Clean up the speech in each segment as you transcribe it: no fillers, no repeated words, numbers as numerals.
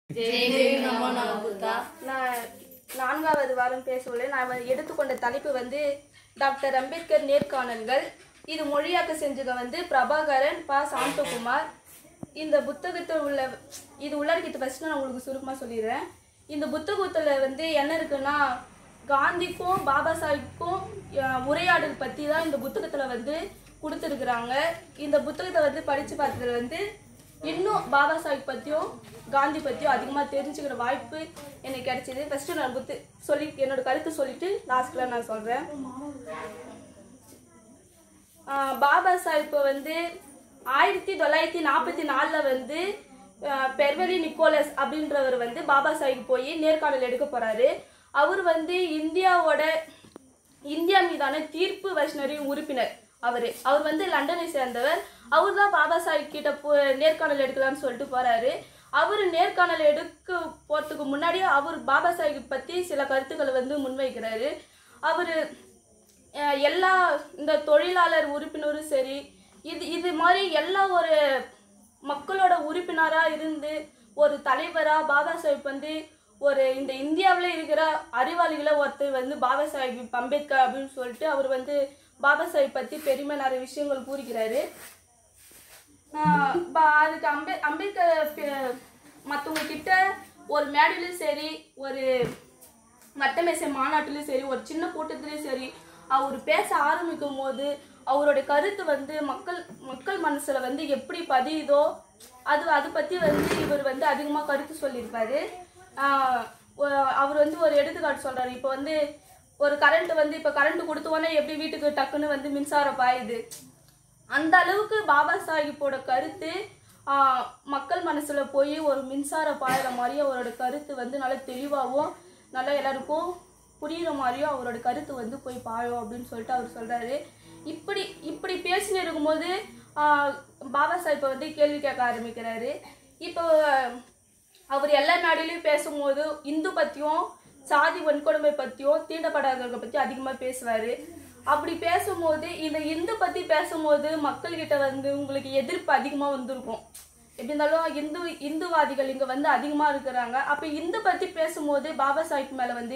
நான் 4வது வாரம் பேசுவேன். நான் எடுத்துக்கொண்ட தலைப்பு வந்து டாக்டர் அம்பேத்கர் நேர்காணல்கள். இது மொழியாக்க செஞ்சது வந்து பிரபாகரன் பா சாந்தகுமார். இந்த புத்தகத்தில் உள்ள இது உள்ளடக்கிட்டு ஃபர்ஸ்ட் நான் உங்களுக்கு சுருக்கமாக சொல்லிடுறேன். இந்த புத்தகத்தில் வந்து என்ன இருக்குன்னா, காந்திக்கும் பாபா சாஹிப்புக்கும் உரையாடல் பற்றி தான் இந்த புத்தகத்தில் வந்து கொடுத்துருக்குறாங்க. இந்த புத்தகத்தை வந்து படித்து பார்த்ததுல வந்து இன்னும் பாபா சாஹிப் பற்றியும் காந்தி பற்றியும் அதிகமாக தெரிஞ்சுக்கிற வாய்ப்பு எனக்கு கிடைச்சிது. ஃபஸ்ட்டு நான் என்னோட கருத்து சொல்லிட்டு லாஸ்ட்டில் நான் சொல்கிறேன். பாபா சாஹிப்பை வந்து 1944 வந்து பெர்வெலி நிக்கோலஸ் அப்படின்றவர் வந்து பாபா சாஹிப் போய் நேர்காணல் எடுக்க போகிறாரு. அவர் வந்து இந்தியா மீதான தீர்ப்பு வர்ஷனரி உறுப்பினர். அவர் வந்து லண்டனை சேர்ந்தவர். அவர் தான் பாபா சாஹிப் கிட்ட நேர்காணல் எடுக்கலாம்னு சொல்லிட்டு போறாரு. அவர் நேர்காணல் எடுக்க போறதுக்கு முன்னாடி அவர் பாபா சாஹிப் பத்தி சில கருத்துக்களை வந்து முன்வைக்கிறாரு. அவர் எல்லா இந்த தொழிலாளர் உறுப்பினரும் சரி, இது மாதிரி எல்லா ஒரு மக்களோட உறுப்பினரா இருந்து ஒரு தலைவரா பாபா சாஹிப் வந்து ஒரு இந்த இந்தியாவில் இருக்கிற அறிவாளிகளை ஒருத்தர் வந்து பாபா சாஹிப் அம்பேத்கர் அப்படின்னு சொல்லிட்டு அவர் வந்து பாபா சாஹிப் பற்றி பெருமை நிறைய விஷயங்கள் கூறுகிறாரு. அதுக்கு அம்பேத்கர் மற்றவங்க கிட்ட ஒரு மேடையிலும் சரி, ஒரு வட்டமேசை மாநாட்டிலும் சரி, ஒரு சின்ன கூட்டத்திலையும் சரி, அவர் பேச ஆரம்பிக்கும் போது அவருடைய கருத்து வந்து மக்கள் மனசுல வந்து எப்படி பதியுதோ அது பற்றி வந்து இவர் வந்து அதிகமாக கருத்து சொல்லியிருப்பாரு. அவர் வந்து ஒரு எடுத்துக்காட்டு சொல்றாரு. இப்போ வந்து ஒரு கரண்ட் வந்து இப்போ கரண்ட் கொடுத்தோன்னே எப்படி வீட்டுக்கு டக்குன்னு வந்து மின்சாரம் பாயுது, அந்த அளவுக்கு பாபா சாஹிப்போட கருத்து மக்கள் மனசுல போய் ஒரு மின்சாரம் பாயிற மாதிரியும் அவரோட கருத்து வந்து நல்லா தெளிவாகவும் நல்லா எல்லாருக்கும் புரியுற மாதிரியும் அவரோட கருத்து வந்து போய் பாயும் அப்படின்னு சொல்லிட்டு அவர் சொல்றாரு. இப்படி பேசின்னு இருக்கும்போது பாபா சாஹிப்பை வந்து கேள்வி கேட்க ஆரம்பிக்கிறாரு. இப்போ அவர் எல்லா நாடுலையும் பேசும்போது இந்து பற்றியும் சாதி வன்கொடுமை பற்றியும் தீண்டப்படாதவர்களை பற்றி அதிகமாக பேசுவார். அப்படி பேசும்போது இந்த இந்து பற்றி பேசும்போது மக்கள்கிட்ட வந்து உங்களுக்கு எதிர்ப்பு அதிகமாக வந்திருக்கும். எப்படி இருந்தாலும் இந்துவாதிகள் இங்கே வந்து அதிகமாக இருக்கிறாங்க. அப்போ இந்து பற்றி பேசும்போது பாபா சாஹிப் மேலே வந்து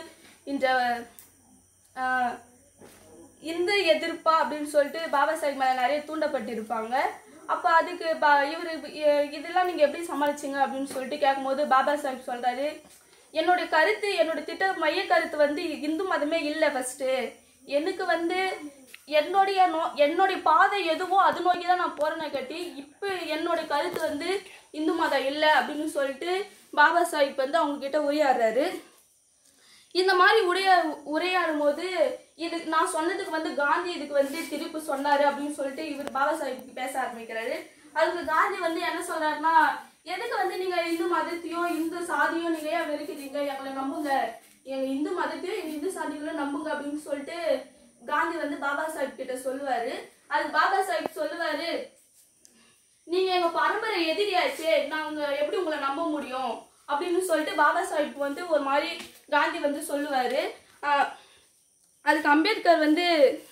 இந்து எதிர்ப்பா அப்படின்னு சொல்லிட்டு பாபா சாஹிப் மேலே நிறைய தூண்டப்பட்டிருப்பாங்க. அப்போ அதுக்கு இதெல்லாம் நீங்கள் எப்படி சமாளிச்சிங்க அப்படின்னு சொல்லிட்டு கேட்கும்போது பாபா சாஹிப் சொல்கிறாரு, என்னோட மைய கருத்து வந்து இந்து மதமே இல்லை. ஃபர்ஸ்ட்டு எனக்கு வந்து என்னுடைய பாதை எதுவோ அது நோக்கி தான் நான் போறேன்னு கட்டி இப்போ என்னோட கருத்து வந்து இந்து மதம் இல்லை அப்படின்னு சொல்லிட்டு பாபா சாஹிப் வந்து அவங்க கிட்ட உரையாடுறாரு. இந்த மாதிரி உரையாடும் போது இது நான் சொன்னதுக்கு வந்து காந்தி இதுக்கு வந்து திருப்பி சொன்னாரு அப்படின்னு சொல்லிட்டு இவர் பாபா சாஹிப் பேச ஆரம்பிக்கிறாரு. அதுக்கு காந்தி வந்து என்ன சொல்றாருன்னா, எதுக்கு வந்து நீங்க இந்து மதத்தையும் இந்து சாதியும் நீங்க ஏன் வெறுக்கிறீங்க, எங்களை நம்புங்க, எங்க இந்து மதத்தையும் எங்க இந்து சாதிகளும் நம்புங்க அப்படின்னு சொல்லிட்டு காந்தி வந்து பாபா சாஹிப் கிட்ட சொல்லுவாரு. அது பாபா சாஹிப் சொல்லுவாரு, நீங்க எங்க பரம்பரை எதிரியாச்சு, நாங்க எப்படி உங்களை நம்ப முடியும் அப்படின்னு சொல்லிட்டு பாபா சாஹிப் வந்து ஒரு மாதிரி காந்தி வந்து சொல்லுவாரு. அதுக்கு அம்பேத்கர் வந்து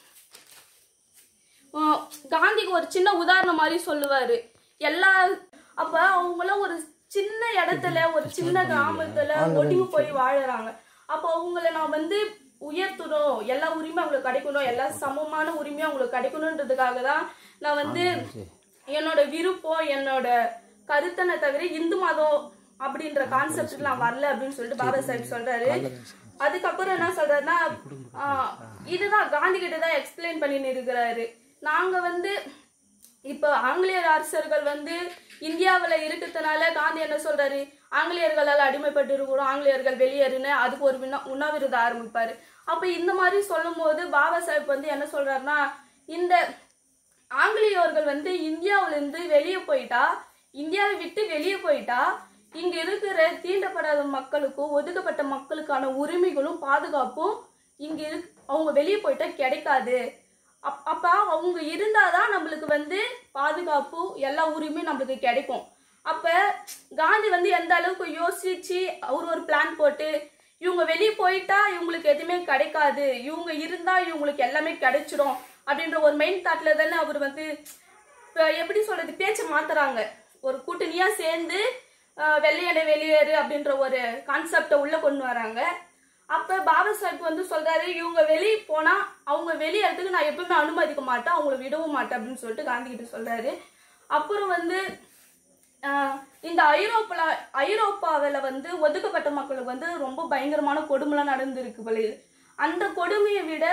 காந்திக்கு ஒரு சின்ன உதாரணம் மாதிரி சொல்லுவாரு. அப்ப அவங்களும் ஒரு சின்ன இடத்துல ஒரு சின்ன கிராமத்துல ஒடுங்கி போய் வாழறாங்க. அப்போ அவங்கள நான் வந்து உயர்த்தணும், எல்லா உரிமையும் அவங்களுக்கு கிடைக்கணும், எல்லா சமமான உரிமையும் அவங்களுக்கு கிடைக்கணுன்றதுக்காக தான் நான் வந்து என்னோட விருப்பம் என்னோட கருத்தனை தவிர இந்து மதம் அப்படின்ற கான்செப்டுக்கு நான் வரல அப்படின்னு சொல்லிட்டு பாபா சாஹிப் சொல்றாரு. அதுக்கப்புறம் என்ன சொல்றாருன்னா, இதுதான் காந்தி கிட்ட தான் எக்ஸ்பிளைன் பண்ணின்னு இருக்கிறாரு. நாங்க வந்து இப்போ ஆங்கிலேயர் அரசர்கள் வந்து இந்தியாவில் இருக்கிறதுனால காந்தி என்ன சொல்றாரு, ஆங்கிலேயர்களால் அடிமைப்பட்டு இருக்கிறோம், ஆங்கிலேயர்கள் வெளியேறுன்னு அதுக்கு ஒரு உண்ணாவிரதம் ஆரம்பிப்பாரு. அப்போ இந்த மாதிரி சொல்லும் போது பாபா சாஹிப் வந்து என்ன சொல்றாருன்னா, இந்த ஆங்கிலேயர்கள் வந்து இந்தியாவிலிருந்து இந்தியாவை விட்டு வெளியே போயிட்டா இங்க இருக்கிற தீண்டப்படாத மக்களுக்கும் ஒதுக்கப்பட்ட மக்களுக்கான உரிமைகளும் பாதுகாப்பும் அவங்க வெளியே போயிட்டா கிடைக்காது. அப்ப அவங்க இருந்தாதான் நம்மளுக்கு வந்து பாதுகாப்பு எல்லா உரிமையும் நம்மளுக்கு கிடைக்கும். அப்ப காந்தி வந்து எந்த அளவுக்கு யோசிச்சு அவர் ஒரு பிளான் போட்டு இவங்க வெளியே போயிட்டா இவங்களுக்கு எதுவுமே கிடைக்காது, இவங்க இருந்தா இவங்களுக்கு எல்லாமே கிடைச்சிடும் அப்படின்ற ஒரு மைண்ட் தாட்ல தானே அவர் வந்து எப்படி சொல்றது பேச்சை மாத்துறாங்க. ஒரு கூட்டணியா சேர்ந்து வெள்ளையனை வெளியேறு அப்படின்ற ஒரு கான்செப்டை உள்ள கொண்டு வராங்க. அப்ப பாபா சாஹிப் வந்து சொல்றாரு, இவங்க வெளியே போனா அவங்க வெளியேறதுக்கு நான் எப்பவுமே அனுமதிக்க மாட்டேன், அவங்கள விடவும் மாட்டேன் அப்படின்னு சொல்லிட்டு காந்தி கிட்ட சொல்றாரு. அப்புறம் வந்து இந்த ஐரோப்பாவில் வந்து ஒதுக்கப்பட்ட மக்களுக்கு வந்து ரொம்ப பயங்கரமான கொடுமைலாம் நடந்துருக்கு போல. அந்த கொடுமையை விட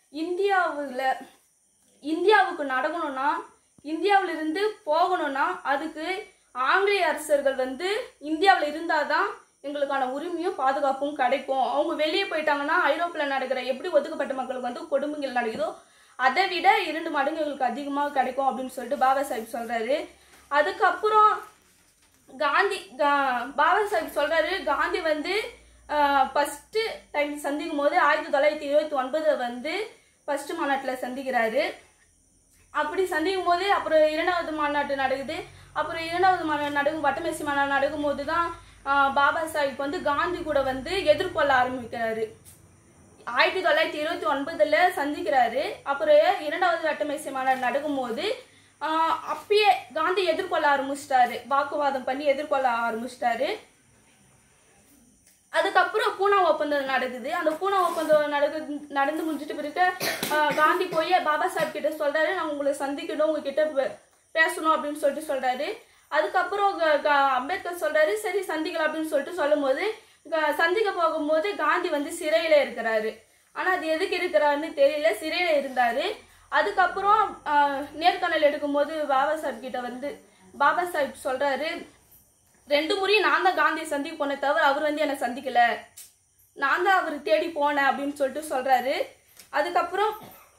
இந்தியாவுக்கு நடக்கணும்னா, இந்தியாவிலிருந்து போகணும்னா அதுக்கு ஆங்கிலேய அரசர்கள் வந்து இந்தியாவில் இருந்தாதான் எங்களுக்கான உரிமையும் பாதுகாப்பும் கிடைக்கும். அவங்க வெளியே போயிட்டாங்கன்னா ஐரோப்பில் நடக்கிற எப்படி ஒதுக்கப்பட்ட மக்களுக்கு வந்து கொடுமைகள் நடக்குதோ அதை விட 2 மடங்கு எங்களுக்கு அதிகமாக கிடைக்கும் அப்படின்னு சொல்லிட்டு பாபா சாஹிப் சொல்றாரு. அதுக்கப்புறம் பாபா சாஹிப் சொல்றாரு, காந்தி வந்து ஃபர்ஸ்ட் டைம் சந்திக்கும் போது 1929 வந்து ஃபர்ஸ்ட் மாநாட்டில் சந்திக்கிறாரு. அப்படி சந்திக்கும் போது அப்புறம் 2வது மாநாட்டு நடக்குது. அப்புறம் 2வது மாநாடு நடக்கும், வட்டமேசை மாநாடு நடக்கும் போது தான் பாபா சாஹிப் வந்து காந்தி கூட வந்து எதிர்கொள்ள ஆரம்பிக்கிறாரு. 1929 சந்திக்கிறாரு. அப்புறம் 2வது வட்டமேசை மாநாடு நடக்கும்போது அப்பயே காந்தி எதிர்கொள்ள ஆரம்பிச்சிட்டாரு, வாக்குவாதம் பண்ணி எதிர்கொள்ள ஆரம்பிச்சிட்டாரு. அதுக்கப்புறம் பூனா ஒப்பந்தம் நடக்குது. அந்த பூனா ஒப்பந்தம் நடந்து முடிஞ்சிட்டு பிறகு காந்தி போய் பாபா சாஹிப் கிட்ட சொல்றாரு, நான் உங்களை சந்திக்கணும், உங்ககிட்ட பேசணும் அப்படின்னு சொல்லிட்டு சொல்றாரு. அதுக்கப்புறம் அம்பேத்கர் சொல்றாரு, சரி சந்திக்கலாம் அப்படின்னு சொல்லிட்டு சொல்லும் போது சந்திக்க போகும்போது காந்தி வந்து சிறையில இருக்கிறாரு. ஆனா அது எதுக்கு இருக்கிறாருன்னு தெரியல, சிறையில இருந்தாரு. அதுக்கப்புறம் நேர்காணல் எடுக்கும்போது பாபா சாஹிப் கிட்ட வந்து பாபா சாஹிப் சொல்றாரு, 2 முறை நான் தான் காந்தியை சந்திக்க போனே தவிர அவர் வந்து என்னை சந்திக்கல, நான் தான் அவர் தேடி போனேன் அப்படின்னு சொல்லிட்டு சொல்றாரு. அதுக்கப்புறம்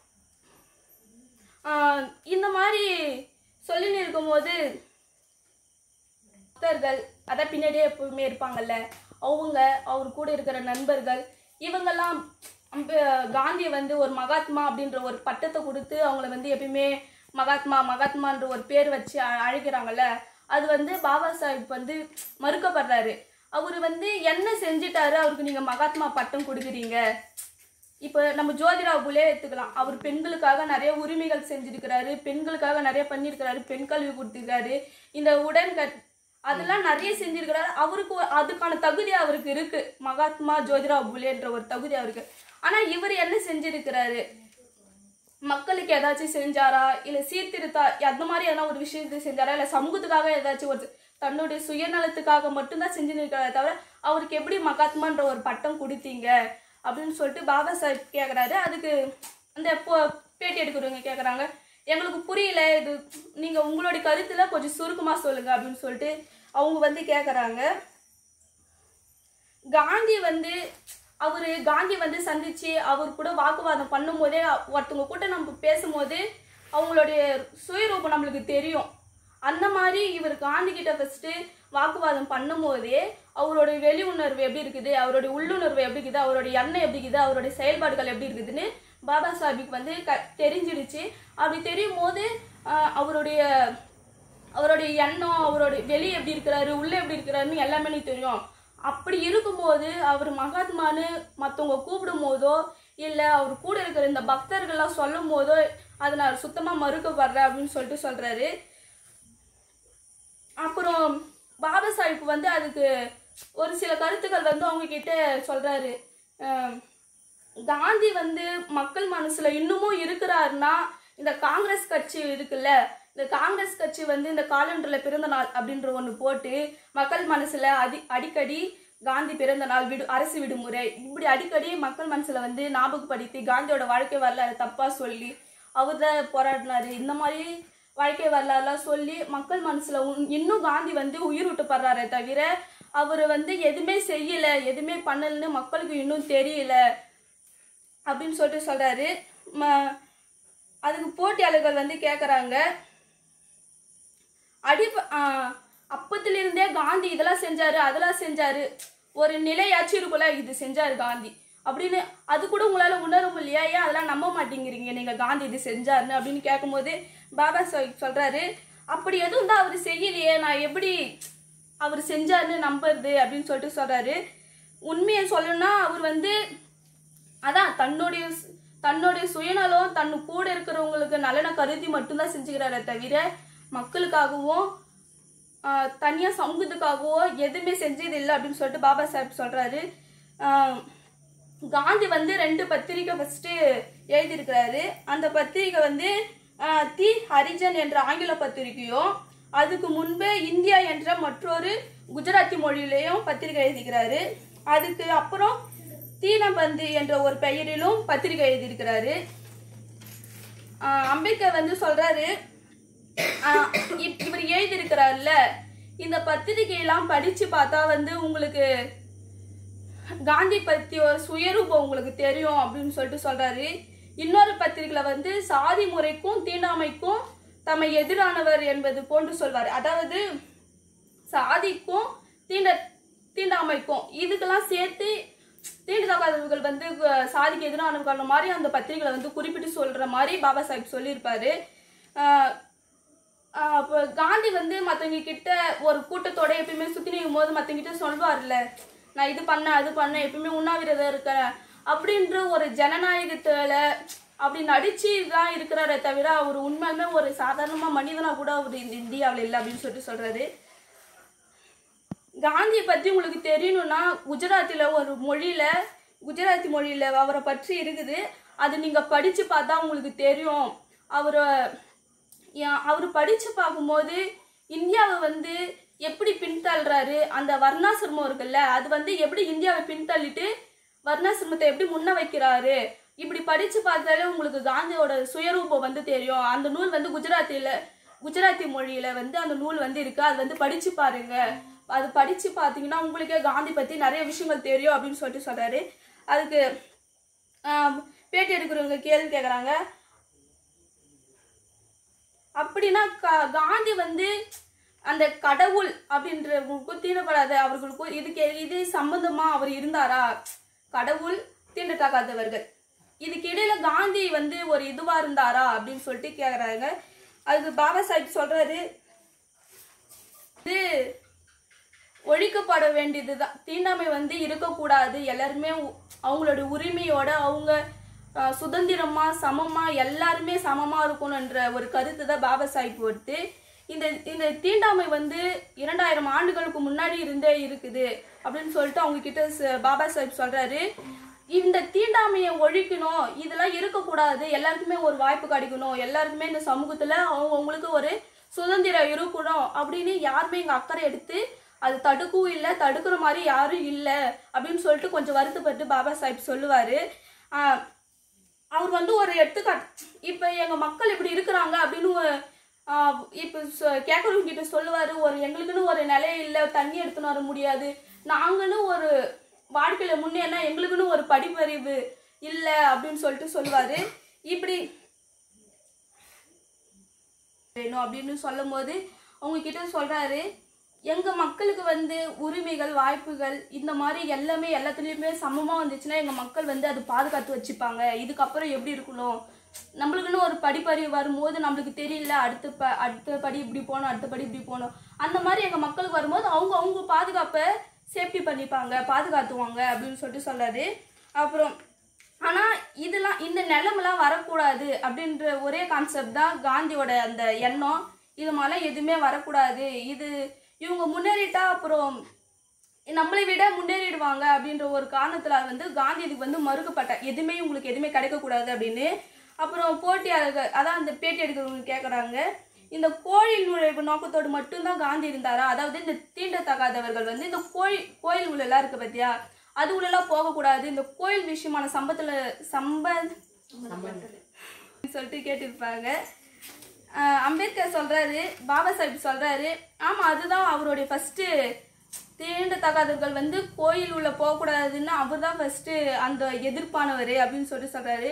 இந்த மாதிரி சொல்லின்னு இருக்கும்போது பக்தர்கள் அதான் பின்னாடியே எப்பவுமே இருப்பாங்கல்ல, அவங்க அவர் கூட இருக்கிற நண்பர்கள் இவங்கெல்லாம் காந்தியை வந்து ஒரு மகாத்மா அப்படின்ற ஒரு பட்டத்தை கொடுத்து அவங்கள வந்து எப்பயுமே மகாத்மான்ற ஒரு பேர் வச்சு அழைக்கிறாங்கல்ல. அது வந்து பாபா சாஹிப் வந்து மறுக்கப்படுறாரு. அவர் வந்து என்ன செஞ்சிட்டாரு, அவருக்கு நீங்க மகாத்மா பட்டம் கொடுக்குறீங்க. இப்போ நம்ம ஜோதிராவ் புலே எடுத்துக்கலாம். அவர் பெண்களுக்காக நிறைய உரிமைகள் செஞ்சிருக்கிறாரு, பெண்களுக்காக நிறைய பண்ணியிருக்கிறாரு, பெண் கல்வி கொடுத்திருக்காரு, இந்த அதெல்லாம் நிறைய செஞ்சிருக்கிறாரு. அவருக்கு அதுக்கான தகுதி அவருக்கு இருக்கு, மகாத்மா ஜோதிராவ் புலேன்ற ஒரு தகுதி அவருக்கு. ஆனா இவர் என்ன செஞ்சிருக்கிறாரு, மக்களுக்கு ஏதாச்சும் செஞ்சாரா, இல்ல சீர்திருத்தா அந்த மாதிரி எதனா ஒரு விஷயத்தை செஞ்சாரா, இல்ல சமூகத்துக்காக ஏதாச்சும் ஒரு தன்னுடைய சுயநலத்துக்காக மட்டும்தான் செஞ்சுருக்கிறாரே தவிர அவருக்கு எப்படி மகாத்மான்ற ஒரு பட்டம் கொடுத்தீங்க அப்படின்னு சொல்லிட்டு பாபா சாஹிப் கேட்குறாரு. அதுக்கு அந்த பேட்டி எடுக்கிறவங்க கேட்குறாங்க, எங்களுக்கு புரியல, இது நீங்கள் உங்களுடைய கருத்தில் கொஞ்சம் சுருக்கமாக சொல்லுங்கள் அப்படின்னு சொல்லிட்டு அவங்க வந்து கேட்குறாங்க. காந்தி வந்து சந்திச்சு அவர் கூட வாக்குவாதம் பண்ணும்போதே ஒருத்தவங்க கூட நம்ம பேசும்போது அவங்களுடைய சுயரூபம் நம்மளுக்கு தெரியும். அந்த மாதிரி இவர் காந்தி கிட்ட ஃபர்ஸ்ட் வாக்குவாதம் பண்ணும் போதே அவருடைய வெளி உணர்வு எப்படி இருக்குது, அவருடைய உள்ளுணர்வு எப்படி இருக்குது, அவருடைய எண்ணம் எப்படி இருக்குது, அவருடைய செயல்பாடுகள் எப்படி இருக்குதுன்னு பாபா சாஹிப்க்கு வந்து தெரிஞ்சிடுச்சு. அப்படி தெரியும் போது அவருடைய எண்ணம், அவருடைய வெளியே எப்படி இருக்கிறாரு, உள்ளே எப்படி இருக்கிறாருன்னு எல்லாமே தெரியும். அப்படி இருக்கும்போது அவர் மகாத்மான்னு மற்றவங்க கூப்பிடும் போதோ இல்லை அவர் கூட இருக்கிற இந்த பக்தர்கள்லாம் சொல்லும் போதோ அதை நான் சுத்தமாக மறுக்கப்படுறேன் அப்படின்னு சொல்லிட்டு சொல்றாரு. அப்புறம் பாபா சாஹிப் வந்து அதுக்கு ஒரு சில கருத்துக்கள் வந்து அவங்க கிட்ட சொல்றாரு. காந்தி வந்து மக்கள் மனசுல இன்னமும் இருக்கிறாருன்னா இந்த காங்கிரஸ் கட்சி இருக்குல்ல, இந்த காங்கிரஸ் கட்சி வந்து இந்த காலண்டர்ல பிறந்த நாள் அப்படின்ற ஒன்று போட்டு மக்கள் மனசுல அடிக்கடி காந்தி பிறந்த நாள் அரசு விடுமுறை இப்படி அடிக்கடி மக்கள் மனசுல வந்து ஞாபகப்படுத்தி காந்தியோட வாழ்க்கை வரலாறு தப்பா சொல்லி அவர் தான் போராடினாரு, இந்த மாதிரி வாழ்க்கை வரலாறுலாம் சொல்லி மக்கள் மனசுல இன்னும் காந்தி வந்து உயிர் விட்டுப்படுறாரே தவிர அவர் வந்து எதுவுமே செய்யல, எதுவுமே பண்ணலன்னு மக்களுக்கு இன்னும் தெரியல அப்படின்னு சொல்லிட்டு சொல்றாரு. அதுக்கு போட்டியாளர்கள் வந்து கேட்குறாங்க, அப்பத்திலிருந்தே காந்தி இதெல்லாம் செஞ்சாரு அதெல்லாம் செஞ்சாரு, ஒரு நிலையாச்சும் இருக்குல்ல இது செஞ்சாரு காந்தி அப்படின்னு அது கூட உங்களால உணர முடியலையா, ஏன் அதெல்லாம் நம்ப மாட்டேங்கிறீங்க நீங்க காந்தி இது செஞ்சாருன்னு அப்படின்னு கேட்கும்போது பாபா சாஹிப் சொல்றாரு, அப்படி எதுவும் தான் அவர் செய்யலையே, நான் எப்படி அவர் செஞ்சாருன்னு நம்புறது அப்படின்னு சொல்லிட்டு சொல்றாரு. உண்மையை சொல்லணும்னா அவர் வந்து அதான் தன்னுடைய சுயநலம் தன்னு கூட இருக்கிறவங்களுக்கு நலனை கருதி மட்டும்தான் செஞ்சுக்கிறாரே தவிர மக்களுக்காகவும் தனியா சமூகத்துக்காகவோ எதுவுமே செஞ்சது இல்லை அப்படின்னு சொல்லிட்டு பாபா சாஹேப் சொல்றாரு. காந்தி வந்து 2 பத்திரிகை ஃபர்ஸ்ட் எழுதியிருக்கிறாரு. அந்த பத்திரிகை வந்து தி ஹரிஜன் என்ற ஆங்கில பத்திரிகையும், அதுக்கு முன்பே இந்தியா என்ற மற்றொரு குஜராத்தி மொழியிலையும் பத்திரிகை எழுதிக்கிறாரு. அதுக்கு அப்புறம் தீனபந்தி என்ற ஒரு பெயரிலும் பத்திரிகை எழுதியிருக்கிறாரு. அம்பேத்கர் வந்து சொல்றாரு, இவர் எழுதியிருக்கிறாருல்ல, இந்த பத்திரிகையெல்லாம் படிச்சு பார்த்தா வந்து உங்களுக்கு காந்தி பத்தி ஒரு சுயரூபம் உங்களுக்கு தெரியும் அப்படின்னு சொல்லிட்டு சொல்றாரு. இன்னொரு பத்திரிகையில வந்து சாதி முறைக்கும் தீண்டாமைக்கும் தம்மை எதிரானவர் என்பது போன்று சொல்வார். அதாவது சாதிக்கும் தீண்டாமைக்கும் இதுக்கெல்லாம் சேர்த்து தீண்டத்தகாதவர்கள் வந்து சாதிக்கு எதிரானவர்கள் மாதிரி அந்த பத்திரிகைகளை வந்து குறிப்பிட்டு சொல்ற மாதிரி பாபா சாஹேப் சொல்லியிருப்பாரு. இப்போ காந்தி வந்து மற்றவங்க கிட்ட ஒரு கூட்டத்தோட எப்பயுமே சுத்தி நிற்கும் போது மற்றவங்க கிட்ட சொல்வார்ல, நான் இது பண்ணேன் அது பண்ணேன் எப்பயுமே உண்ணாவிரதம் இருக்கிறேன் அப்படின்ற ஒரு ஜனநாயகத்துல அப்படி நடிச்சு தான் இருக்கிறாரே தவிர அவர் உண்மையுமே ஒரு சாதாரணமா மனிதனா கூட அவர் இந்த இந்தியாவில் இல்லை அப்படின்னு சொல்லிட்டு சொல்றாரு. காந்தியை பற்றி உங்களுக்கு தெரியணும்னா குஜராத்தி மொழியில அவரை பற்றி இருக்குது. அது நீங்க படிச்சு பார்த்தா உங்களுக்கு தெரியும். அவர் படிச்சு பார்க்கும்போது இந்தியாவை வந்து எப்படி பின்தள்ளுறாரு, அந்த வர்ணாசிரமம் இருக்குல்ல, அது வந்து எப்படி இந்தியாவை பின்தள்ளிட்டு வர்ணாசிரமத்தை எப்படி முன்ன வைக்கிறாரு, இப்படி படிச்சு பார்த்தாலே உங்களுக்கு காந்தியோட சுயரூபம் வந்து தெரியும். அந்த நூல் வந்து குஜராத்தி மொழியில வந்து அந்த நூல் வந்து இருக்கு. அது வந்து படிச்சு பாருங்க. அது படிச்சு பார்த்தீங்கன்னா உங்களுக்கே காந்தி பத்தி நிறைய விஷயங்கள் தெரியும் அப்படின்னு சொல்லிட்டு சொல்றாரு. அதுக்கு பேட்டி எடுக்கிறவங்க கேள்வி கேட்குறாங்க, அப்படின்னா காந்தி வந்து அந்த கடவுள் அப்படின்றவங்களுக்கும் தீண்டப்படாத அவர்களுக்கும் இது சம்பந்தமா அவர் இருந்தாரா? கடவுள் தீண்டத்தகாதவர்கள் இதுக்கு இடையில காந்தி வந்து ஒரு இதுவா இருந்தாரா அப்படின்னு சொல்லிட்டு கேக்குறாங்க. அதுக்கு பாபா சாஹேப் சொல்றாரு, இது ஒழிக்கப்பட வேண்டியதுதான். தீண்டாமை வந்து இருக்கக்கூடாது. எல்லாருமே அவங்களோட உரிமையோட அவங்க சுதந்திரமா சமமா எல்லாருமே சமமா இருக்கணும்ன்ற ஒரு கருத்து தான் பாபா சாஹேப் வருது. இந்த தீண்டாமை வந்து 2000 ஆண்டுகளுக்கு முன்னாடி இருந்தே இருக்குது அப்படின்னு சொல்லிட்டு அவங்க கிட்ட பாபா சாஹேப் சொல்றாரு. இந்த தீண்டாமையை ஒழிக்கணும், இதெல்லாம் இருக்கக்கூடாது, எல்லாருக்குமே ஒரு வாய்ப்பு கிடைக்கணும், எல்லாருக்குமே இந்த சமூகத்துல அவங்களுக்கு ஒரு சுதந்திரம் இருக்கணும் அப்படின்னு யாருமே இங்க அக்கறை எடுத்து அது தடுக்கவும் இல்லை, தடுக்கிற மாதிரி யாரும் இல்லை அப்படின்னு சொல்லிட்டு கொஞ்சம் வருத்தப்பட்டு பாபா சாஹேப் சொல்லுவாரு. அவர் வந்து ஒரு எடுத்துக்காட்டு, இப்ப எங்க மக்கள் இப்படி இருக்கிறாங்க அப்படின்னு இப்ப கேட்கறவங்க கிட்ட சொல்லுவாரு, எங்களுக்குன்னு ஒரு நிலை இல்லை, தண்ணி எடுத்துன்னு வர முடியாது, நாங்களும் ஒரு வாழ்க்கையில முன்னேன்னா எங்களுக்குன்னு ஒரு படிப்பறிவு இல்லை அப்படின்னு சொல்லிட்டு சொல்லுவாரு. இப்படி வேணும் அப்படின்னு சொல்லும் போது அவங்க கிட்ட சொல்றாரு, எங்க மக்களுக்கு வந்து உரிமைகள் வாய்ப்புகள் இந்த மாதிரி எல்லாமே எல்லாத்துலயுமே சமமா வந்துச்சுன்னா எங்க மக்கள் வந்து அது பாதுகாத்து வச்சுப்பாங்க. இதுக்கப்புறம் எப்படி இருக்கணும், நம்மளுக்குன்னு ஒரு படிப்பறிவு வரும்போது நம்மளுக்கு தெரியல அடுத்த படி இப்படி போகணும், அடுத்த படி இப்படி போகணும், அந்த மாதிரி எங்க மக்களுக்கு வரும்போது அவங்க பாதுகாப்பை சேஃப்டி பண்ணிப்பாங்க, பாதுகாத்துவாங்க அப்படின்னு சொல்லிட்டு சொல்றாரு. அப்புறம் ஆனா இதெல்லாம் இந்த நிலைமெல்லாம் வரக்கூடாது அப்படின்ற ஒரே கான்செப்ட் தான் காந்தியோட அந்த எண்ணம். இது மாதிரிலாம் எதுவுமே வரக்கூடாது, இது இவங்க முன்னேறிட்டா அப்புறம் நம்மளை விட முன்னேறிடுவாங்க அப்படின்ற ஒரு காரணத்துல வந்து காந்தி இதுக்கு வந்து மறுக்கப்பட்ட எதுவுமே உங்களுக்கு எதுவுமே கிடைக்கக்கூடாது அப்படின்னு. அப்புறம் போட்டியாளர்கள் அதான் அந்த பேட்டி எடுக்கிறவங்க கேட்குறாங்க, இந்த கோயில் நுழைவு நோக்கத்தோடு மட்டும்தான் காந்தி இருந்தாரா? அதாவது இந்த தீண்டத்தகாதவர்கள் வந்து இந்த கோயில் உள்ளெல்லாம் இருக்கு பத்தியா, அது உள்ளெல்லாம் போகக்கூடாது, இந்த கோயில் விஷயமான சொல்லிட்டு கேட்டிருப்பாங்க. அம்பேத்கர் சொல்றாரு, பாபா சாஹேப் சொல்றாரு, ஆமா அதுதான் அவருடைய ஃபர்ஸ்ட், தீண்டத்தகாதவர்கள் வந்து கோயில் உள்ள போகக்கூடாதுன்னு அவர் தான் ஃபர்ஸ்ட் அந்த எதிர்ப்பானவர் அப்படின்னு சொல்லிட்டு சொல்றாரு.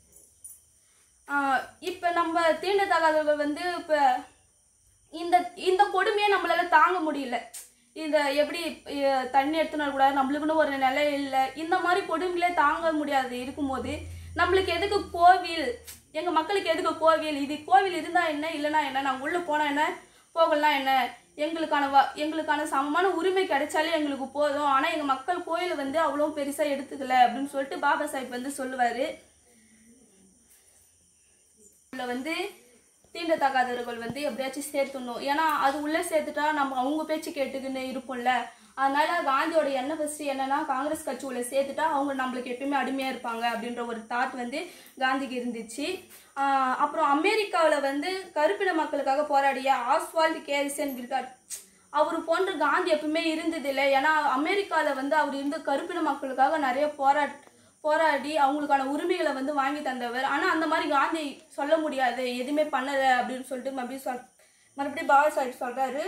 இப்ப நம்ம தீண்டத்தகாதவர்கள் வந்து இப்ப இந்த கொடுமையை நம்மளால தாங்க முடியல, இந்த எப்படி தண்ணி எடுத்துன்னு வரக்கூடாது, நம்மளுக்குன்னு ஒரு நிலை இல்லை, இந்த மாதிரி கொடுமையிலே தாங்க முடியாது இருக்கும்போது நம்மளுக்கு எதுக்கு கோவில், எங்க மக்களுக்கு எதுக்கு கோவில், இது கோவில் இருந்தா என்ன இல்லைன்னா என்ன, நாங்கள் உள்ள போனா என்ன போகலாம் என்ன, எங்களுக்கான சமமான உரிமை கிடைச்சாலே எங்களுக்கு போதும், ஆனா எங்க மக்கள் கோயிலை வந்து அவ்வளோ பெருசா எடுத்துக்கல அப்படின்னு சொல்லிட்டு பாபா சாஹேப் வந்து சொல்லுவாரு. வந்து தீண்டத்தகாதவர்கள் வந்து எப்படியாச்சும் சேர்த்துடணும். ஏன்னா அது உள்ளே சேர்த்துட்டா நம்ம அவங்க பேச்சு கேட்டுக்குன்னு இருப்போம்ல. அதனால காந்தியோட எண்ணம் ஃபர்ஸ்ட் என்னன்னா, காங்கிரஸ் கட்சி உள்ள சேர்த்துட்டா அவங்க நம்மளுக்கு எப்பயுமே அடிமையாக இருப்பாங்க அப்படின்ற ஒரு தாட் வந்து காந்திக்கு இருந்துச்சு. அப்புறம் அமெரிக்காவில் வந்து கருப்பின மக்களுக்காக போராடிய ஆஸ்வால்ட் கேரிசன் வில்காட் அவர் போன்ற காந்தி எப்பவுமே இருந்ததில்லை. ஏன்னா அமெரிக்காவில் வந்து அவர் இருந்து கருப்பின மக்களுக்காக நிறைய போராடி அவங்களுக்கான உரிமைகளை வந்து வாங்கி தந்தவர். ஆனால் அந்த மாதிரி காந்தி சொல்ல முடியாது, எதுவுமே பண்ணலை அப்படின்னு சொல்லிட்டு மறுபடியும் பாபா சாஹிப் சொல்கிறாரு.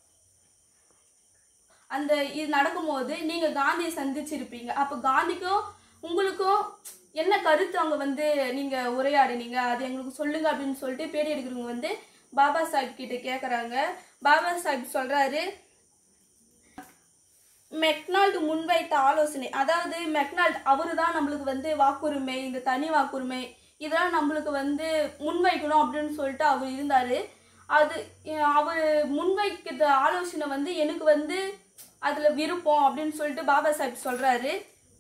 அந்த இது நடக்கும்போது நீங்கள் காந்தியை சந்திச்சிருப்பீங்க. அப்போ காந்திக்கும் உங்களுக்கும் என்ன கருத்து அவங்க வந்து நீங்கள் உரையாடினீங்க, அது எங்களுக்கு சொல்லுங்க அப்படின்னு சொல்லிட்டு பேடி எடுக்கிறவங்க வந்து பாபா சாஹிப் கிட்ட கேட்குறாங்க. பாபா சாஹிப் சொல்கிறாரு, மெக்னால்டு முன்வைத்த ஆலோசனை, அதாவது மெக்னால்டு அவரு தான் நம்மளுக்கு வந்து வாக்குரிமை, இந்த தனி வாக்குரிமை இதெல்லாம் நம்மளுக்கு வந்து முன்வைக்கணும் அப்படின்னு சொல்லிட்டு அவர் இருந்தார். அது அவர் முன்வைக்கிற ஆலோசனை வந்து எனக்கு வந்து அதில் விருப்பம் அப்படின்னு சொல்லிட்டு பாபா சாஹிப் சொல்கிறாரு.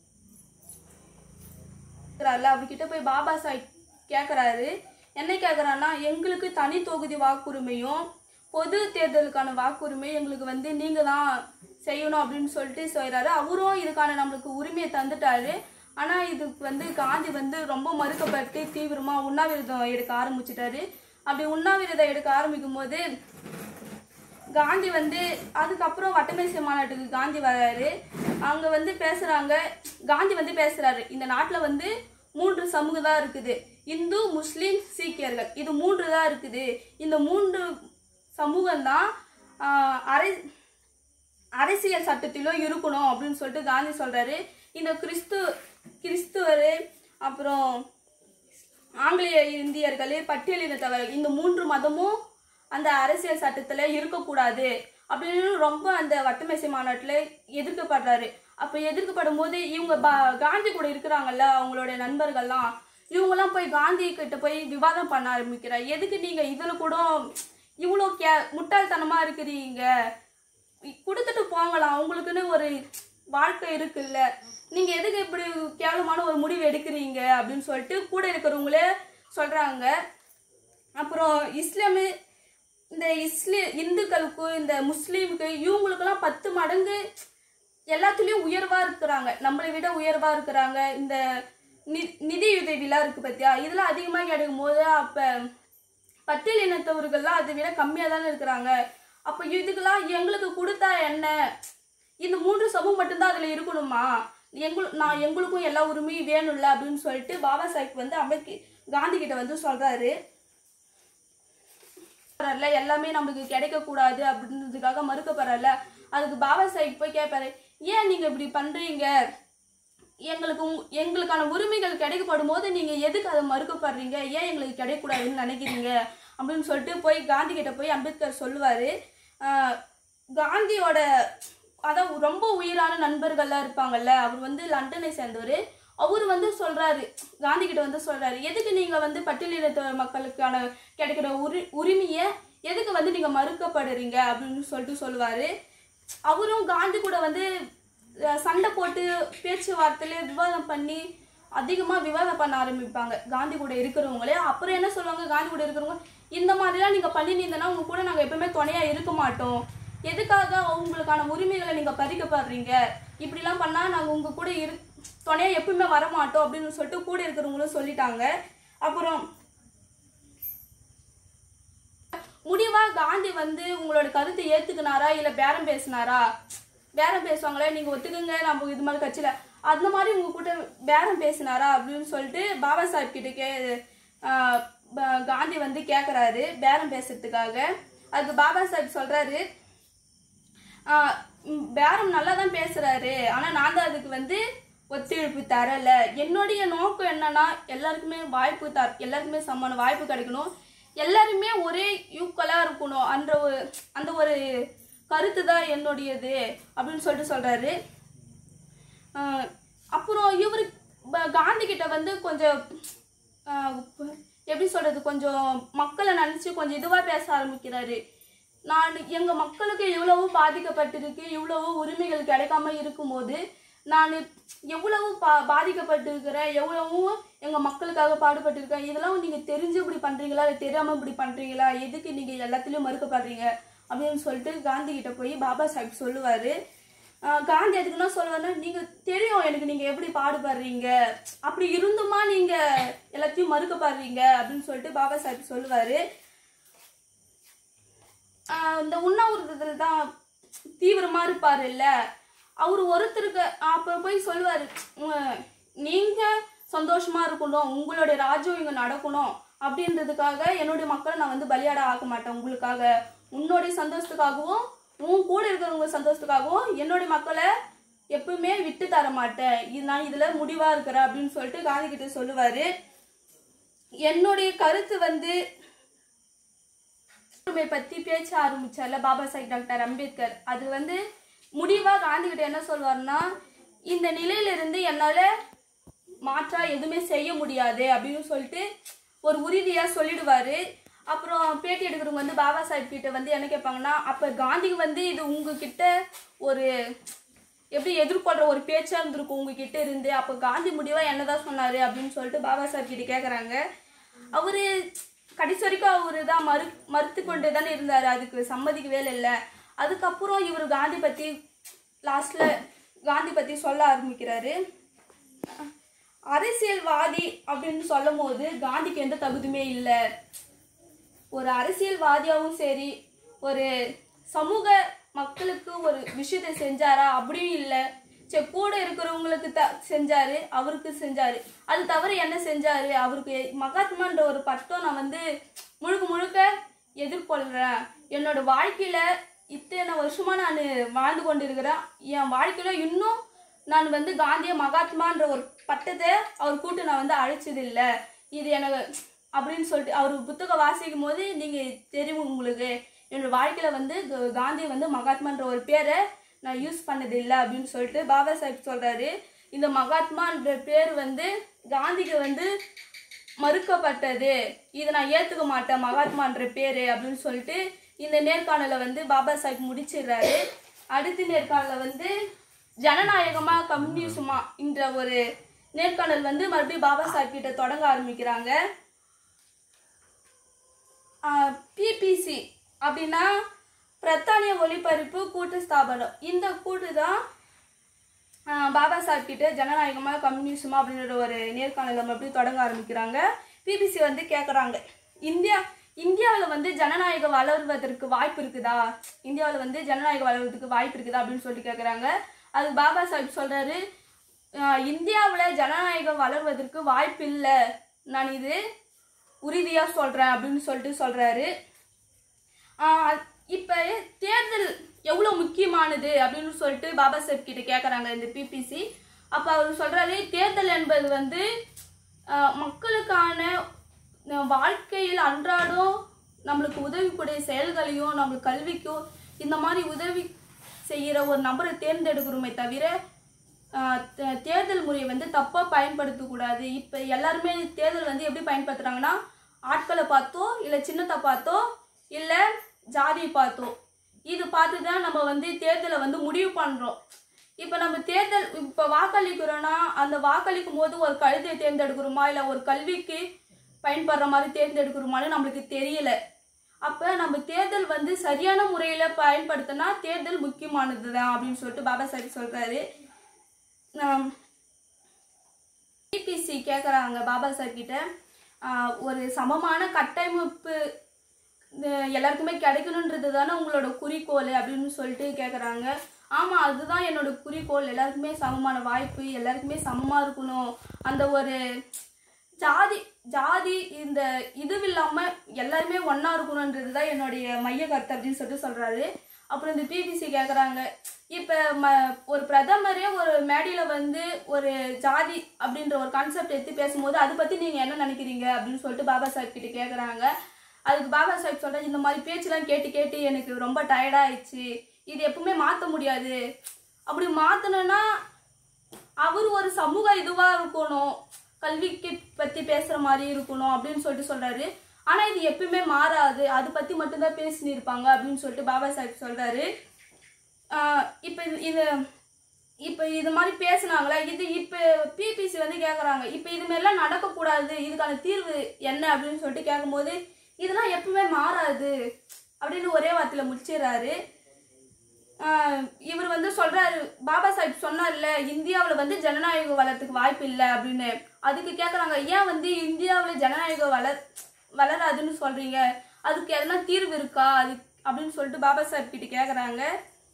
அவர்கிட்ட போய் பாபா சாஹிப் கேட்குறாரு, என்ன கேட்குறான்னா, எங்களுக்கு தனி தொகுதி வாக்குரிமையும் பொது தேர்தலுக்கான வாக்குரிமை எங்களுக்கு வந்து நீங்கள் தான் செய்யணும் அப்படின்னு சொல்லிட்டு சொல்கிறாரு. அவரும் இதுக்கான நம்மளுக்கு உரிமையை தந்துட்டாரு. ஆனால் இதுக்கு வந்து காந்தி வந்து ரொம்ப மறுக்கப்பட்டு தீவிரமாக உண்ணாவிரதம் எடுக்க ஆரம்பிச்சிட்டாரு. அப்படி உண்ணாவிரதம் எடுக்க ஆரம்பிக்கும் போது காந்தி வந்து அதுக்கப்புறம் வட்டமேசை மாநாட்டுக்கு காந்தி வர்றாரு. அங்கே வந்து பேசுகிறாங்க. காந்தி வந்து பேசுகிறாரு, இந்த நாட்டில் வந்து 3 சமூகம் தான் இருக்குது, இந்து முஸ்லீம் சீக்கியர்கள், இது 3 தான் இருக்குது. இந்த 3 சமூகம்தான் அரசியல் சட்டத்திலும் இருக்கணும் அப்படின்னு சொல்லிட்டு காந்தி சொல்கிறாரு. இந்த கிறிஸ்துவர் அப்புறம் ஆங்கிலேய இந்தியர்கள் பட்டியலினத்தவர்கள் இந்த 3 மதமும் அந்த அரசியல் சட்டத்தில் இருக்கக்கூடாது அப்படின்னு ரொம்ப அந்த வட்டமேசை மாநாட்டில் எதிர்க்கப்படுறாரு. அப்போ எதிர்க்கப்படும் போது இவங்க காந்தி கூட இருக்கிறாங்கல்ல, அவங்களுடைய நண்பர்கள்லாம், இவங்கெல்லாம் போய் காந்தி கிட்ட போய் விவாதம் பண்ண ஆரம்பிக்கிறார். எதுக்கு நீங்கள் இதில் கூட இவ்வளோ முட்டாள்தனமாக இருக்கிறீங்க, கொடுத்துட்டு போங்களாம், அவங்களுக்குன்னு ஒரு வாழ்க்கை இருக்குல்ல, நீங்கள் எதுக்கு இப்படி கேவலமான ஒரு முடிவு எடுக்கிறீங்க அப்படின்னு சொல்லிட்டு கூட இருக்கிறவங்களே சொல்கிறாங்க. அப்புறம் இந்த இந்துக்களுக்கு இந்த முஸ்லீமுக்கு இவங்களுக்கெல்லாம் 10 மடங்கு எல்லாத்துலேயும் உயர்வாக இருக்கிறாங்க, நம்மளை விட உயர்வாக இருக்கிறாங்க. இந்த நிதியுதவிலாம் இருக்குது பார்த்தியா, இதெல்லாம் அதிகமாக கிடைக்கும் போது அப்போ பட்டியல் இனத்தவர்கள்லாம் அதை விட கம்மியாக தானே இருக்கிறாங்க. அப்போ இதுக்கெல்லாம் எங்களுக்கு கொடுத்தா என்ன, இந்த 3 சமூகம் மட்டும்தான் அதில் இருக்கணுமா, எங்களுக்கும் எல்லா உரிமையும் வேணும்ல அப்படின்னு சொல்லிட்டு பாபா சாஹிப் வந்து காந்தி கிட்ட வந்து சொல்கிறாரு. எல்லாமே நம்மளுக்கு கிடைக்கக்கூடாது அப்படின்றதுக்காக மறுக்கப்படுறல. அதுக்கு பாபா சாஹிப் போய் கேட்பாரு, ஏன் நீங்கள் இப்படி பண்ணுறீங்க, எங்களுக்கான உரிமைகள் கிடைக்கப்படும் போது நீங்கள் எதுக்கு அதை மறுக்கப்படுறீங்க, ஏன் எங்களுக்கு கிடைக்கக்கூடாதுன்னு நினைக்கிறீங்க அப்படின்னு சொல்லிட்டு போய் காந்தி கிட்ட போய் அம்பேத்கர் சொல்லுவார். காந்தியோட அதான் ரொம்ப உயிரான நண்பர்கள்லாம் இருப்பாங்கல்ல, அவர் வந்து லண்டனை சேர்ந்தவர். அவர் வந்து சொல்கிறாரு, காந்தி கிட்ட வந்து சொல்கிறாரு, எதுக்கு நீங்கள் வந்து பட்டியலினத்த மக்களுக்கான கிடைக்கிற உரிமையை எதுக்கு வந்து நீங்கள் மறுக்கப்படுறீங்க அப்படின்னு சொல்லிட்டு சொல்லுவார். அவரும் காந்தி கூட வந்து சண்டை போட்டு பேச்சுவார்த்தையில விவாதம் பண்ணி அதிகமாக விவாதம் பண்ண ஆரம்பிப்பாங்க காந்தி கூட இருக்கிறவங்களே. அப்புறம் என்ன சொல்லுவாங்க, காந்தி கூட இருக்கிறவங்க, இந்த மாதிரிலாம் நீங்கள் பண்ணியிருந்தேன்னா உங்க கூட நாங்கள் எப்பவுமே துணையாக இருக்க மாட்டோம், எதுக்காக அவங்களுக்கான உரிமைகளை நீங்கள் பறிக்கப்படுறீங்க, இப்படிலாம் பண்ணால் நாங்கள் உங்கள் கூட துணையாக எப்பவுமே வரமாட்டோம் அப்படின்னு சொல்லிட்டு கூட இருக்கிறவங்களும் சொல்லிட்டாங்க. அப்புறம் முடிவாக காந்தி வந்து உங்களோட கருத்தை ஏற்றுக்கினாரா இல்லை பேரம் பேசினாரா, பேரம் பேசுவாங்களே, நீங்கள் ஒத்துக்குங்க நம்ம இது மாதிரி கட்சியில், அந்த மாதிரி உங்கள் கூட பேரம் பேசினாரா அப்படின்னு சொல்லிட்டு பாபா சாஹிப் கிட்ட காந்தி வந்து கேட்குறாரு பேரம் பேசுறதுக்காக. அதுக்கு பாபா சாஹிப் சொல்கிறாரு, பேரம் நல்லா தான் பேசுகிறாரு, ஆனால் நான் தான் அதுக்கு வந்து ஒத்துழைப்பு தரலை. என்னுடைய நோக்கம் என்னன்னா எல்லாருக்குமே எல்லாருக்குமே சமமான வாய்ப்பு கிடைக்கணும், எல்லாருமே ஒரே ஈக்குவலாக இருக்கணும், அந்த ஒரு கருத்து தான் என்னுடையது அப்படின்னு சொல்லிட்டு சொல்கிறாரு. அப்புறம் இவர் காந்தி கிட்ட வந்து கொஞ்சம் எப்படி சொல்கிறது, கொஞ்சம் மக்களை நினச்சி கொஞ்சம் இதுவாக பேச ஆரம்பிக்கிறாரு. எங்கள் மக்களுக்கு இவ்வளவு பாதிக்கப்பட்டிருக்கு, இவ்வளவு உரிமைகள் கிடைக்காம இருக்கும்போது நான் எவ்வளவு பாதிக்கப்பட்டிருக்கிறேன், எவ்வளவும் எங்கள் மக்களுக்காக பாடுபட்டிருக்கேன், இதெல்லாம் நீங்கள் தெரிஞ்சு இப்படி பண்ணுறீங்களா இல்லை தெரியாமல் இப்படி பண்ணுறீங்களா, எதுக்கு நீங்கள் எல்லாத்துலேயும் மறுக்கப்படுறீங்க அப்படின்னு சொல்லிட்டு காந்தி கிட்ட போய் பாபா சாஹிப் சொல்லுவார். காந்தி எதுக்குன்னா சொல்லுவாருன்னா, நீங்கள் தெரியும் எனக்கு நீங்கள் எப்படி பாடுபடுறீங்க, அப்படி இருந்துமா நீங்கள் எல்லாத்தையும் மறுக்கப்படுறீங்க அப்படின்னு சொல்லிட்டு பாபா சாஹிப் சொல்லுவார். இந்த உண்ணாவிரதத்தில் தான் தீவிரமாக இருப்பார் இல்ல, அவர் ஒருத்தருக்கு அப்புறம் போய் சொல்லுவார், நீங்கள் சந்தோஷமாக இருக்கணும், உங்களுடைய ராஜ்யம் இங்கே நடக்கணும் அப்படின்றதுக்காக என்னுடைய மக்களை நான் வந்து பலியாட ஆக்க மாட்டேன், உங்களுக்காக உன்னுடைய சந்தோஷத்துக்காகவும் உன் கூட இருக்கிறவங்க சந்தோஷத்துக்காகவும் என்னுடைய மக்களை எப்பவுமே விட்டு தர மாட்டேன், நான் இதில் முடிவாக இருக்கிறேன் அப்படின்னு சொல்லிட்டு காந்தி கிட்ட சொல்லுவார். என்னுடைய கருத்து வந்து பற்றி பேச ஆரம்பிச்சார்ல பாபா சாஹிப் டாக்டர் அம்பேத்கர், அது வந்து முடிவாக காந்தி கிட்ட என்ன சொல்வார்னா, இந்த நிலையிலிருந்து என்னால் மாற்றா எதுவுமே செய்ய முடியாது அப்படின்னு சொல்லிட்டு ஒரு உறுதியாக சொல்லிடுவார். அப்புறம் பேட்டி எடுக்கிறவங்க வந்து பாபா சாஹிப் கிட்ட வந்து என்ன கேட்பாங்கன்னா, அப்போ காந்திக்கு வந்து இது உங்ககிட்ட ஒரு எப்படி எதிர்கொள்கிற ஒரு பேச்சாக இருந்திருக்கும் உங்ககிட்ட இருந்து, அப்போ காந்தி முடிவாக என்னதான் சொன்னார் அப்படின்னு சொல்லிட்டு பாபா சாஹிப் கிட்ட கேட்குறாங்க. அவர் கடைசி வரைக்கும் அவர் தான் மறுத்து கொண்டு தானே இருந்தார், அதுக்கு சம்மதிக்கவே இல்லை. அதுக்கப்புறம் இவர் காந்தி பற்றி லாஸ்ட்டில் காந்தி பற்றி சொல்ல ஆரம்பிக்கிறாரு. அரசியல்வாதி அப்படின்னு சொல்லும் போது காந்திக்கு எந்த தகுதியுமே இல்லை, ஒரு அரசியல்வாதியாகவும் சரி ஒரு சமூக மக்களுக்கு ஒரு விஷயத்தை செஞ்சாரா அப்படியும் இல்லை, சரி கூட இருக்கிறவங்களுக்கு செஞ்சாரு, அவருக்கு செஞ்சாரு, அது தவிர என்ன செஞ்சாரு, அவருக்கு மகாத்மான்ற ஒரு பட்டம் நான் வந்து முழுக்க முழுக்க எதிர்கொள்கிறேன், என்னோட வாழ்க்கையில இத்தனை வருஷமா நான் வாழ்ந்து கொண்டு இருக்கிறேன், என் வாழ்க்கையில இன்னும் நான் வந்து காந்திய மகாத்மான்ற ஒரு பட்டத்தை அவர் கூட்டு நான் வந்து அழைச்சதில்லை, இது எனக்கு அப்படின்னு சொல்லிட்டு அவர் புத்தகம் வாசிக்கும் போது நீங்கள் தெரியும் உங்களுக்கு என்னோட வாழ்க்கையில் வந்து காந்தி வந்து மகாத்மான்ற ஒரு பேரை நான் யூஸ் பண்ணதில்லை அப்படின்னு சொல்லிட்டு பாபா சாஹிப் சொல்கிறாரு. இந்த மகாத்மான்ற பேர் வந்து காந்திக்கு வந்து மறுக்கப்பட்டது, இதை நான் ஏற்றுக்க மாட்டேன் மகாத்மான்ற பேர் அப்படின்னு சொல்லிட்டு இந்த நேர்காணலை வந்து பாபா சாஹிப் முடிச்சிடுறாரு. அடுத்த நேர்காணலில் வந்து ஜனநாயகமா கம்யூனிசமா என்ற ஒரு நேர்காணல் வந்து மறுபடியும் பாபா சாஹிப் கிட்ட தொடங்க ஆரம்பிக்கிறாங்க. பிபிசி அப்படின்னா பிரித்தானிய ஒலிபரப்பு கூட்டு ஸ்தாபனம், இந்த கூட்டு தான் பாபா சாஹிப் கிட்ட ஜனநாயகமா கம்யூனிசமா அப்படின்ற ஒரு நேர்காணலை மறுபடியும் தொடங்க ஆரம்பிக்கிறாங்க. பிபிசி வந்து கேட்குறாங்க, இந்தியாவில் வந்து ஜனநாயகம் வளர்வதற்கு வாய்ப்பு இருக்குதா, இந்தியாவில் வந்து ஜனநாயகம் வளர்வதற்கு வாய்ப்பு இருக்குதா அப்படின்னு சொல்லிட்டு கேட்குறாங்க. அது பாபா சாஹிப் சொல்கிறாரு, இந்தியாவில் ஜனநாயகம் வளர்வதற்கு வாய்ப்பு இல்லை, நான் இது உறுதியாக சொல்கிறேன் அப்படின்னு சொல்லிட்டு சொல்கிறாரு. இப்போ தேர்தல் எவ்வளோ முக்கியமானது அப்படின்னு சொல்லிட்டு பாபா சாஹிப் கிட்ட கேட்குறாங்க இந்த பிபிசி. அப்போ அவர் சொல்கிறாரு, தேர்தல் என்பது வந்து மக்களுக்கான வாழ்க்கையில் அன்றாடம் நம்மளுக்கு உதவிக்கூடிய செயல்களையும் நம்மளுக்கு கல்விக்கும் இந்த மாதிரி உதவி செய்கிற ஒரு நபரை தேர்ந்தெடுக்கிறோமே தவிர தேர்தல் முறையை வந்து தப்பாக பயன்படுத்தக்கூடாது. இப்போ எல்லாருமே தேர்தல் வந்து எப்படி பயன்படுத்துகிறாங்கன்னா, ஆட்களை பார்த்தோ இல்லை சின்னத்தை பார்த்தோ இல்லை ஜாதியை பார்த்தோ இது பார்த்து தான் நம்ம வந்து தேர்தலை வந்து முடிவு பண்ணுறோம். இப்போ நம்ம தேர்தல் இப்போ வாக்களிக்கிறோன்னா அந்த வாக்களிக்கும் போது ஒரு கழுத்தை தேர்ந்தெடுக்கிறோமா இல்லை ஒரு கல்விக்கு பயன்படுற மாதிரி தேர்ந்தெடுக்கிறோமான்னு நம்மளுக்கு தெரியல. அப்போ நம்ம தேர்தல் வந்து சரியான முறையில் பயன்படுத்தினா தேர்தல் முக்கியமானது தான் அப்படின்னு சொல்லிட்டு பாபா சாஹிப் சொல்கிறாரு. பிபிசி கேட்குறாங்க பாபா சாஹிப் கிட்ட, ஒரு சமமான கட்டமைப்பு எல்லாருக்குமே கிடைக்கணுன்றது தானே உங்களோட குறிக்கோள் அப்படின்னு சொல்லிட்டு கேட்குறாங்க. ஆமாம், அதுதான் என்னோட குறிக்கோள், எல்லாருக்குமே சமமான வாய்ப்பு, எல்லாருக்குமே சமமாக இருக்கணும், அந்த ஒரு ஜாதி இந்த இதுவும் இல்லாமல் எல்லாருமே ஒன்றா இருக்கணுன்றது தான் என்னுடைய மைய கருத்து அப்படின்னு சொல்லிட்டு சொல்கிறாரு. அப்புறம் இந்த பிபிசி கேட்குறாங்க, இப்போ ஒரு பிரதமரே ஒரு மேடையில் வந்து ஒரு ஜாதி அப்படின்ற ஒரு கான்செப்ட் எடுத்து பேசும்போது அதை பற்றி நீங்கள் என்ன நினைக்கிறீங்க அப்படின்னு சொல்லிட்டு பாபா சாஹிப் கிட்ட கேட்குறாங்க. அதுக்கு பாபா சாஹிப் சொல்கிறார், இந்த மாதிரி பேச்செலாம் கேட்டு கேட்டு எனக்கு ரொம்ப டயர்டாகிடுச்சு, இது எப்பவுமே மாற்ற முடியாது, அப்படி மாற்றணுன்னா அவர் ஒரு சமூக இதுவாக இருக்கணும், கல்விக்கு பற்றி பேசுகிற மாதிரி இருக்கணும் அப்படின்னு சொல்லிட்டு சொல்கிறாரு. ஆனால் இது எப்பவுமே மாறாது, அதை பற்றி மட்டும்தான் பேசினிருப்பாங்க அப்படின்னு சொல்லிட்டு பாபா சாஹிப் சொல்கிறாரு. இப்போ இது இப்போ இது மாதிரி பேசுனாங்களா, இது இப்போ பிபிசி வந்து கேட்குறாங்க, இப்போ இது மாதிரிலாம் நடக்கக்கூடாது, இதுக்கான தீர்வு என்ன அப்படின்னு சொல்லிட்டு கேட்கும்போது இதெல்லாம் எப்பவுமே மாறாது அப்படின்னு ஒரே வார்த்தையில் முடிச்சிடறாரு. இவர் வந்து சொல்றாரு, பாபா சாஹிப் சொன்னார்ல இந்தியாவில் வந்து ஜனநாயகம் வளர்றதுக்கு வாய்ப்பு இல்லை அப்படின்னு. அதுக்கு கேட்குறாங்க, ஏன் வந்து இந்தியாவில் ஜனநாயகம் வளராதுன்னு சொல்றீங்க, அதுக்கு எதனா தீர்வு இருக்கா அது அப்படின்னு சொல்லிட்டு பாபா சாஹிப் கிட்ட கேட்குறாங்க.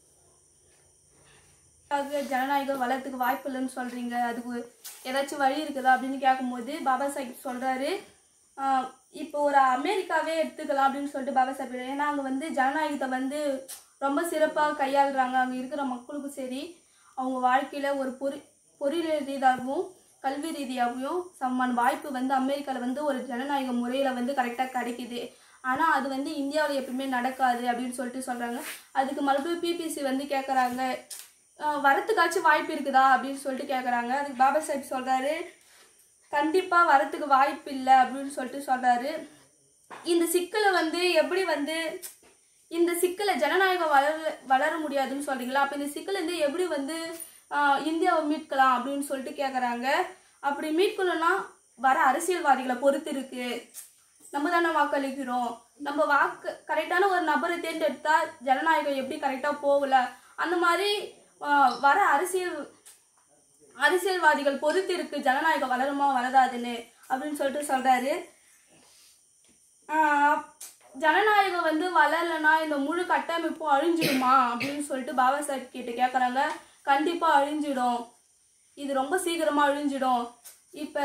ஜனநாயகம் வளர்றதுக்கு வாய்ப்பு இல்லைன்னு சொல்றீங்க, அதுக்கு ஏதாச்சும் வழி இருக்குதா அப்படின்னு கேட்கும்போது பாபா சாஹிப் சொல்றாரு, இப்போ ஒரு அமெரிக்காவே எடுத்துக்கலாம் அப்படின்னு சொல்லிட்டு பாபா சாஹிப். ஏன்னா அங்கே வந்து ஜனநாயகத்தை வந்து ரொம்ப சிறப்பாக கையாளுறாங்க. அங்கே இருக்கிற மக்களுக்கும் சரி, அவங்க வாழ்க்கையில் ஒரு பொறியியல் ரீதியாகவும் கல்வி ரீதியாகவும் சமமான வாய்ப்பு வந்து அமெரிக்காவில் வந்து ஒரு ஜனநாயக முறையில் வந்து கரெக்டாக கிடைக்குது. ஆனால் அது வந்து இந்தியாவில் எப்பவுமே நடக்காது அப்படின்னு சொல்லிட்டு சொல்கிறாங்க. அதுக்கு மறுபடியும் பிபிசி வந்து கேட்குறாங்க, வரத்துக்காச்சும் வாய்ப்பு இருக்குதா அப்படின்னு சொல்லிட்டு கேட்குறாங்க. அதுக்கு பாபா சாஹிப் சொல்கிறாரு, கண்டிப்பாக வரத்துக்கு வாய்ப்பு இல்லை அப்படின்னு சொல்லிட்டு சொல்கிறாரு. இந்த சிக்கலை வந்து எப்படி வந்து இந்த சிக்கலை ஜனநாயகம் வளர முடியாதுன்னு சொல்கிறீங்களா, அப்போ இந்த சிக்கல் வந்து எப்படி வந்து இந்தியாவை மீட்கலாம் அப்படின்னு சொல்லிட்டு கேட்குறாங்க. அப்படி மீட்கணும்னா வர அரசியல்வாதிகளை பொறுத்து இருக்கு. நம்ம தானே வாக்களிக்கிறோம், நம்ம கரெக்டான ஒரு நபரை தேர்ந்தெடுத்தா ஜனநாயகம் எப்படி கரெக்டாக போகல, அந்த மாதிரி வர அரசியல்வாதிகள் பொறுத்து இருக்கு ஜனநாயகம் வளருமா வளராதுன்னு அப்படின்னு சொல்லிட்டு சொல்றாரு. ஜனநாயகம் வந்து வளரலன்னா இந்த முழு கட்டமைப்பும் அழிஞ்சிடுமா அப்படின்னு சொல்லிட்டு பாபா சாஹிப் கிட்ட கேட்குறாங்க. கண்டிப்பா அழிஞ்சிடும், இது ரொம்ப சீக்கிரமா அழிஞ்சிடும். இப்போ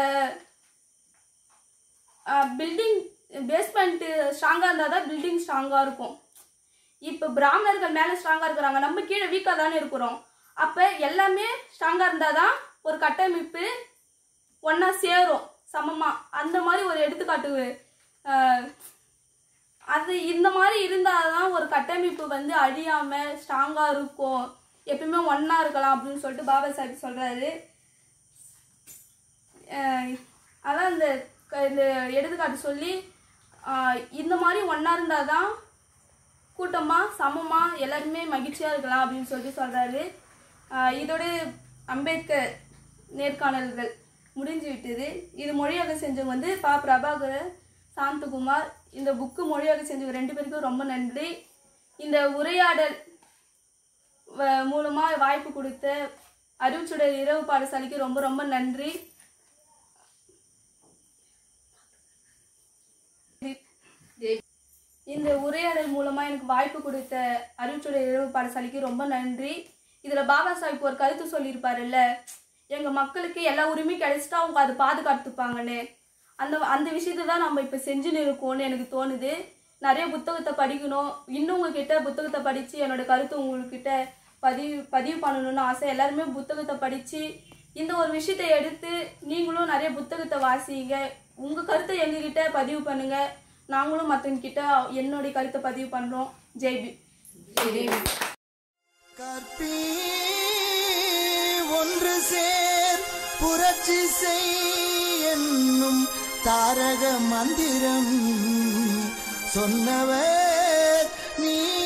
பில்டிங் பேஸ்மெண்ட் ஸ்ட்ராங்கா இருந்தால் தான் பில்டிங் ஸ்ட்ராங்கா இருக்கும். இப்போ பிராமணர்கள் மேலே ஸ்ட்ராங்கா இருக்கிறாங்க, நம்ம கீழே வீக்காக தானே இருக்கிறோம். அப்போ எல்லாமே ஸ்ட்ராங்கா இருந்தால் தான் ஒரு கட்டமைப்பு ஒன்றா சேரும் சமமாக. அந்த மாதிரி ஒரு எடுத்துக்காட்டு அது இந்த மாதிரி இருந்தால் தான் ஒரு கட்டமைப்பு வந்து அழியாமல் ஸ்ட்ராங்காக இருக்கும், எப்பயுமே ஒன்றா இருக்கலாம் அப்படின்னு சொல்லிட்டு பாபா சாஹிப் சொல்கிறாரு. அதான் இந்த எடுத்துக்காட்டு சொல்லி இந்த மாதிரி ஒன்றா இருந்தால் தான் கூட்டமாக சமமாக எல்லாருமே மகிழ்ச்சியாக இருக்கலாம் அப்படின்னு சொல்லிட்டு சொல்கிறாரு. இதோட அம்பேத்கர் நேர்காணல்கள் முடிஞ்சு விட்டது. இது மொழியாக செஞ்சவங்க வந்து பிரபாகர் சாந்தகுமார். இந்த புக்கு மொழியாக செஞ்சவங்க 2 பேருக்கும் ரொம்ப நன்றி. இந்த உரையாடல் மூலமாக வாய்ப்பு கொடுத்த அறிவுச்சுடர் இரவு பாடசாலைக்கு ரொம்ப ரொம்ப நன்றி. இந்த உரையாடல் மூலமாக எனக்கு வாய்ப்பு கொடுத்த அறிவுச்சுடர் இரவு பாடசாலைக்கு ரொம்ப நன்றி. இதில் பாபா சாஹிப் ஒரு கருத்து சொல்லியிருப்பாருல்ல, எங்கள் மக்களுக்கு எல்லா உரிமையும் கிடைச்சிட்டா அவங்க அதை பாதுகாத்துப்பாங்கன்னு. அந்த விஷயத்தை தான் நம்ம இப்போ செஞ்சுன்னு இருக்கோம்னு எனக்கு தோணுது. நிறைய புத்தகத்தை படிக்கணும், இன்னும் உங்ககிட்ட புத்தகத்தை படித்து என்னோட கருத்து உங்கள்கிட்ட பதிவு பண்ணணும்னு ஆசை. எல்லாருமே புத்தகத்தை படித்து இந்த ஒரு விஷயத்தை எடுத்து நீங்களும் நிறைய புத்தகத்தை வாசிங்க, உங்கள் கருத்தை எங்ககிட்ட பதிவு பண்ணுங்க, நாங்களும் மற்றவங்க கிட்ட என்னுடைய கருத்தை பதிவு பண்ணுறோம். ஜெய்பி. கற்பி ஒன்று சேர் புரட்சி செய் என்னும் தாரக மந்திரம் சொன்னவர் நீ.